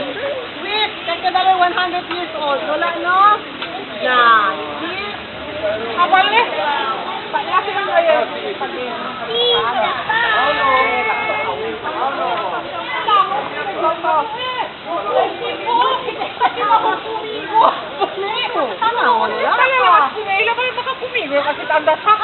Sweet! Kaya dali 100 years old. Wala, no? Yan. Kapal eh. Pagkasi lang kayo. Kasi tanda sa